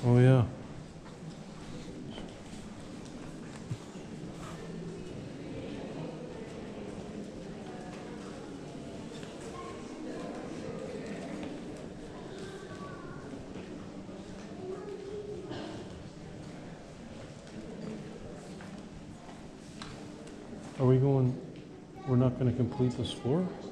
Oh, yeah. Are we going, we're not gonna complete this floor?